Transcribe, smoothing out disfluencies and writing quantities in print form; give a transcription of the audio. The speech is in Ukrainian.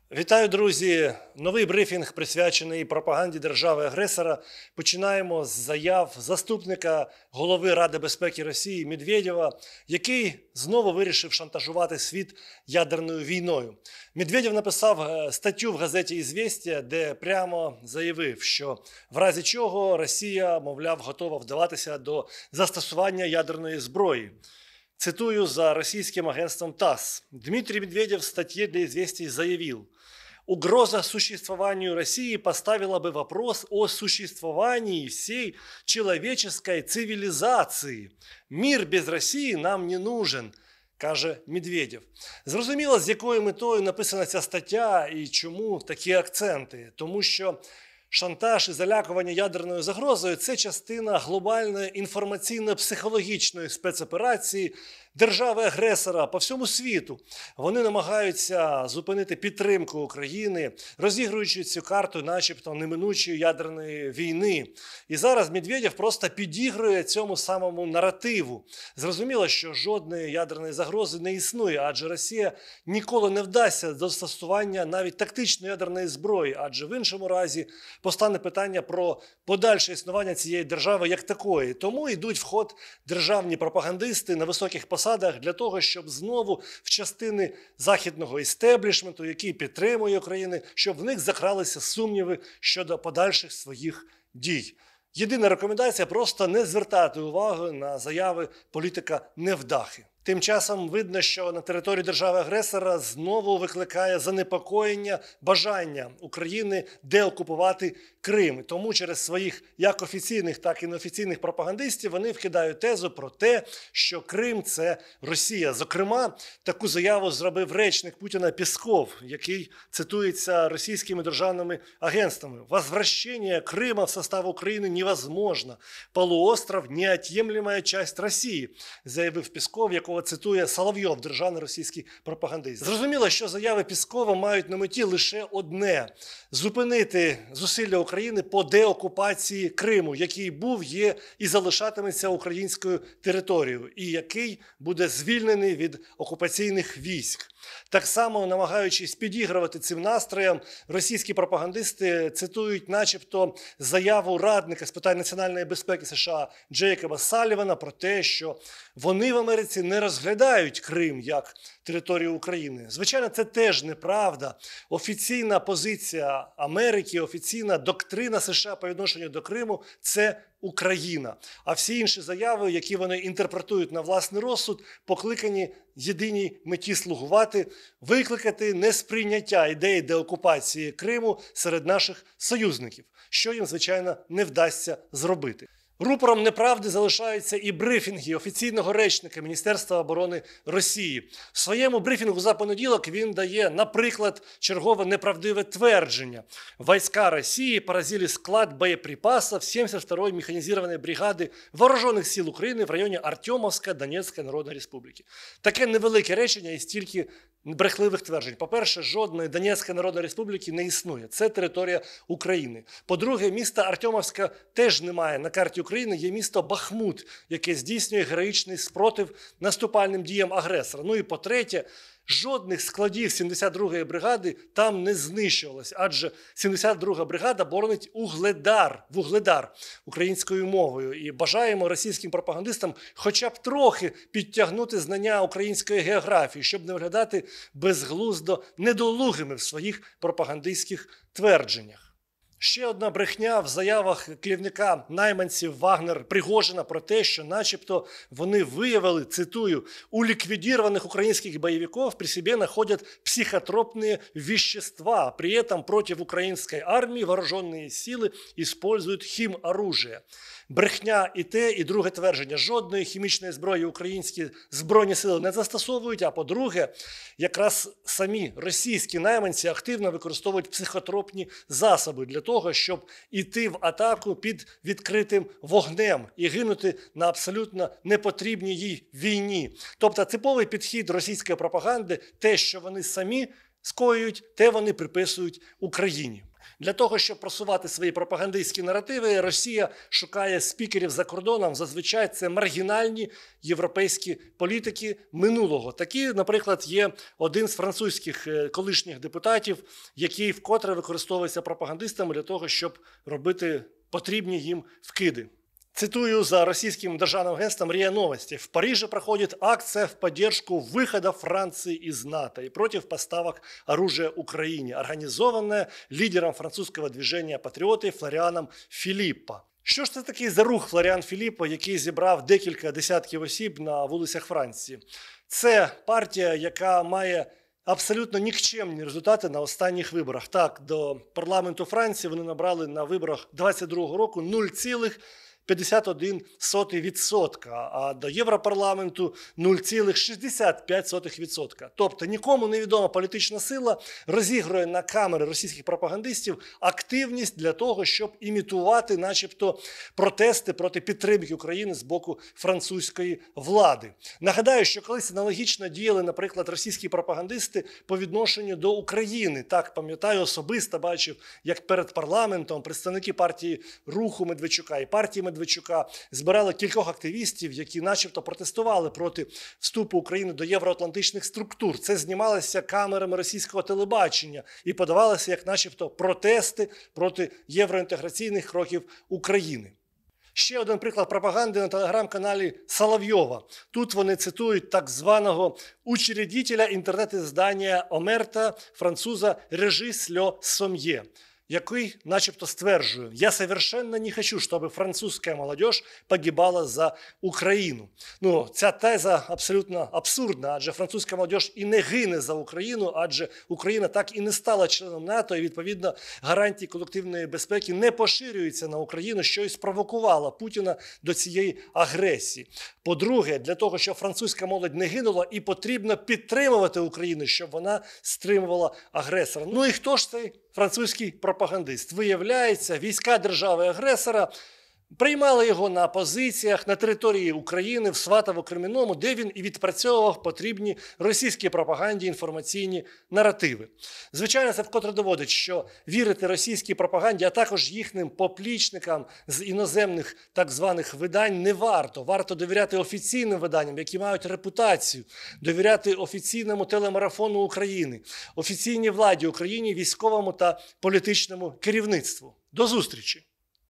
Вітаю, друзі! Новий брифінг, присвячений пропаганді держави-агресора. Починаємо з заяв заступника голови Ради безпеки Росії Медведєва, який знову вирішив шантажувати світ ядерною війною. Медведєв написав статтю в газеті «Ізвєстія», де прямо заявив, що в разі чого Росія, мовляв, готова вдаватися до застосування ядерної зброї. Цитую за российским агентством ТАСС. Дмитрий Медведев в статье для «Известий» заявил: «Угроза существованию России поставила бы вопрос о существовании всей человеческой цивилизации. Мир без России нам не нужен», каже Медведєв. Зрозуміло, з якою метою написана ця стаття і чому такі акценти. Тому що шантаж і залякування ядерною загрозою – це частина глобальної інформаційно-психологічної спецоперації держави-агресора по всьому світу. Вони намагаються зупинити підтримку України, розігруючи цю карту начебто неминучої ядерної війни. І зараз Медведєв просто підігрує цьому самому наративу. Зрозуміло, що жодної ядерної загрози не існує, адже Росія ніколи не вдасться до застосування навіть тактичної ядерної зброї, адже в іншому разі постане питання про подальше існування цієї держави як такої. Тому йдуть в ход державні пропагандисти на високих посадах для того, щоб знову в частини західного істеблішменту, який підтримує Україну, щоб в них закралися сумніви щодо подальших своїх дій. Єдина рекомендація – просто не звертати увагу на заяви політика невдахи. Тим часом видно, що на території держави-агресора знову викликає занепокоєння бажання України деокупувати Крим. Тому через своїх як офіційних, так і неофіційних пропагандистів вони вкидають тезу про те, що Крим – це Росія. Зокрема, таку заяву зробив речник Путіна Пєсков, який цитується російськими державними агентствами. «Возвращение Крыма в состав України невозможно. Полуостров – неотъемлемая часть Росії», заявив Пєсков, якого цитує Соловйов, державний російський пропагандист. Зрозуміло, що заяви Пєскова мають на меті лише одне – зупинити зусилля України по деокупації Криму, який був, є і залишатиметься українською територією, і який буде звільнений від окупаційних військ. Так само, намагаючись підігрувати цим настроям, російські пропагандисти цитують начебто заяву радника з питань національної безпеки США Джейкоба Саллівана про те, що вони в Америці не розглядають Крим як територію України. Звичайно, це теж неправда. Офіційна позиція Америки, офіційна доктрина США по відношенню до Криму – це Україна. А всі інші заяви, які вони інтерпретують на власний розсуд, покликані єдиній меті слугувати, викликати несприйняття ідеї деокупації Криму серед наших союзників, що їм, звичайно, не вдасться зробити. Рупором неправди залишаються і брифінги офіційного речника Міністерства оборони Росії. В своєму брифінгу за понеділок він дає, наприклад, чергове неправдиве твердження. Войска Росії поразили склад боєприпасів 72-ї механізованої бригади Вооружених сил України в районі Артемовська Донецької Народної Республіки. Таке невелике речення і стільки брехливих тверджень. По-перше, жодної Донецької Народної Республіки не існує. Це територія України. По-друге, міста Артемовська теж немає на карті України. Є місто Бахмут, яке здійснює героїчний спротив наступальним діям агресора. Ну і по-третє, жодних складів 72-ї бригади там не знищувалось, адже 72-га бригада боронить Вугледар українською мовою. І бажаємо російським пропагандистам хоча б трохи підтягнути знання української географії, щоб не виглядати безглуздо недолугими в своїх пропагандистських твердженнях. Ще одна брехня в заявах керівника найманців Вагнер Пригожина про те, що начебто вони виявили, цитую, «у ликвидированных украинских боевиков при себе находят психотропные вещества. При этом против украинской армии вооруженные силы используют химоружие». Брехня і те, і друге твердження. Жодної хімічної зброї українські Збройні сили не застосовують, а по-друге, якраз самі російські найманці активно використовують психотропні засоби для того, щоб іти в атаку під відкритим вогнем і гинути на абсолютно непотрібній їй війні. Тобто типовий підхід російської пропаганди – те, що вони самі скоюють, те вони приписують Україні. Для того, щоб просувати свої пропагандистські наративи, Росія шукає спікерів за кордоном. Зазвичай це маргінальні європейські політики минулого. Такі, наприклад, є один з французьких колишніх депутатів, який вкотре використовується пропагандистами для того, щоб робити потрібні їм вкиди. Цитую за российским державным агентством РИА Новости. В Париже проходит акция в поддержку выхода Франции из НАТО и против поставок оружия Украине, организованная лидером французского движения «Патриоты» Флорианом Філіппо. Що ж це такий за рух Флоріан Філіппо, який зібрав декілька десятків осіб на вулицях Франції? Це партія, яка має абсолютно нікчемні результати на останніх виборах. Так, до парламенту Франції вони набрали на виборах 22-го року 0,51%, а до Європарламенту 0,65%. Тобто нікому невідома політична сила розігрує на камери російських пропагандистів активність для того, щоб імітувати начебто протести проти підтримки України з боку французької влади. Нагадаю, що колись аналогічно діяли, наприклад, російські пропагандисти по відношенню до України. Так, пам'ятаю, особисто бачив, як перед парламентом представники партії Руху Медведчука і партії Медведчука збирали кількох активістів, які начебто протестували проти вступу України до євроатлантичних структур. Це знімалося камерами російського телебачення і подавалося як начебто протести проти євроінтеграційних кроків України. Ще один приклад пропаганди на телеграм-каналі Соловйова. Тут вони цитують так званого учредителя інтернет-издання «Омерта» француза Режис Льо Сом'є, який начебто стверджує: «Я совершенно не хочу, чтобы французская молодежь погибала за Україну». Ну, ця теза абсолютно абсурдна, адже французька молодежь і не гине за Україну, адже Україна так і не стала членом НАТО, і, відповідно, гарантії колективної безпеки не поширюються на Україну, що і спровокувало Путіна до цієї агресії. По-друге, для того, щоб французька молодь не гинула, і потрібно підтримувати Україну, щоб вона стримувала агресора. Ну і хто ж цей французький пропагандист? Виявляється, війська держави-агресора приймали його на позиціях на території України в Сватово-Кремінному, де він і відпрацьовував потрібні російській пропаганді інформаційні наративи. Звичайно, це вкотре доводить, що вірити російській пропаганді, а також їхнім поплічникам з іноземних так званих видань не варто. Варто довіряти офіційним виданням, які мають репутацію, довіряти офіційному телемарафону України, офіційній владі України, військовому та політичному керівництву. До зустрічі!